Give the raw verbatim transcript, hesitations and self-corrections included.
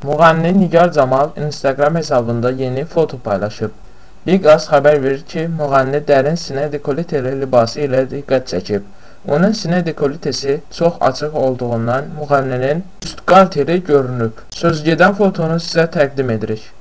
Müğənni Nigar Camal Instagram hesabında yeni foto paylaşıb. Liqas xəbər verir ki, müğənni dərin sinə dekolteli libası ilə diqqət çəkib. Onun sinə dekoltesi çox açıq olduğundan müğənninin üst qarteri görünüb. Sözgedən fotonu sizə təqdim edirik.